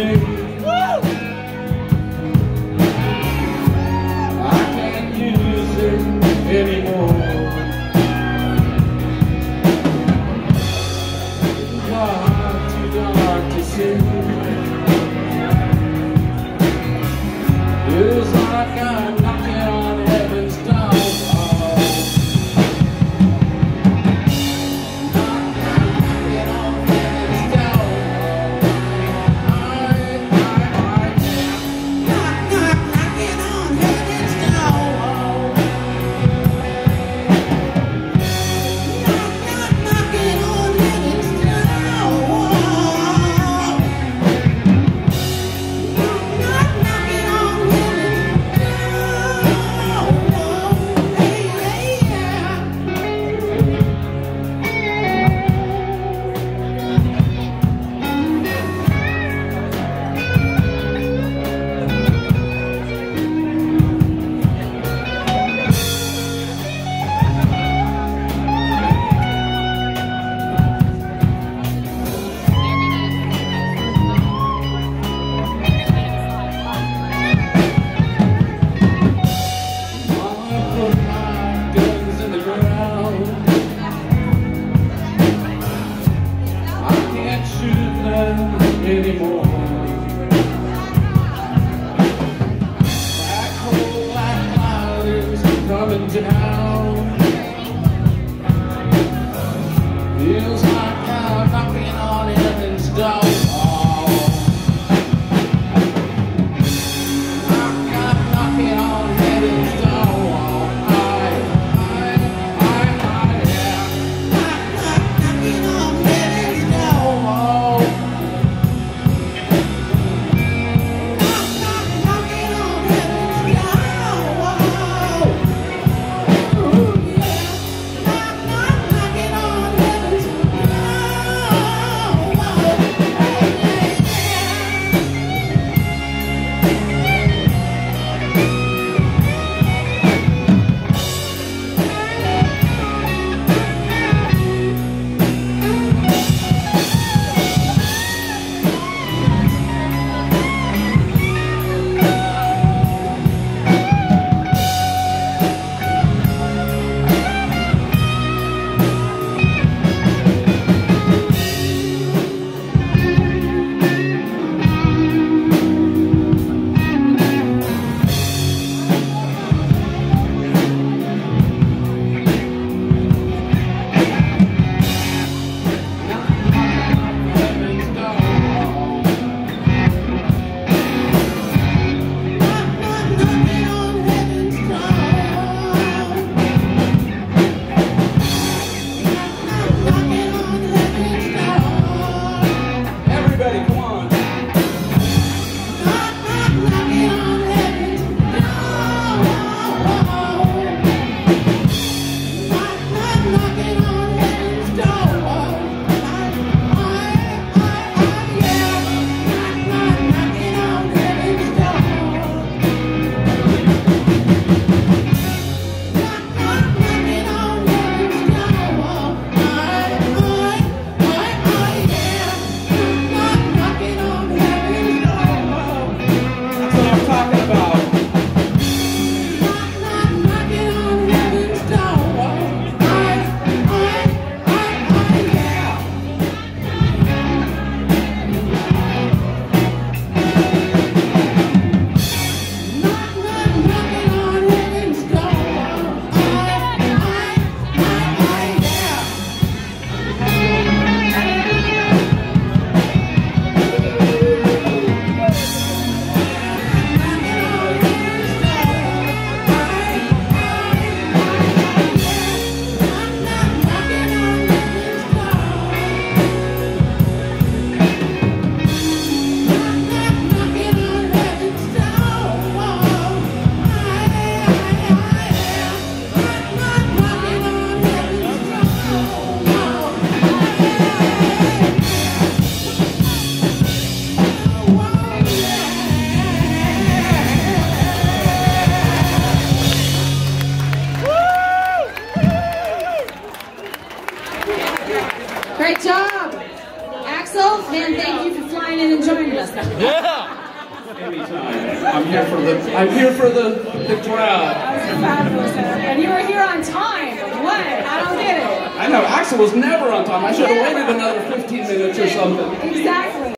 day. I can't use it anymore. Too dark to see. Feels like I'm knocking on heaven's door. Anymore. That cold black cloud is coming down. Feels like I'm knocking on heaven's door. Knocking on heaven's door. Great job. Axel, man, thank you for flying in and joining us. Yeah. Anytime. I'm here for the crowd. That was fabulous. And you were here on time. What? I don't get it. I know, Axel was never on time. I should have waited another 15 minutes or something. Exactly.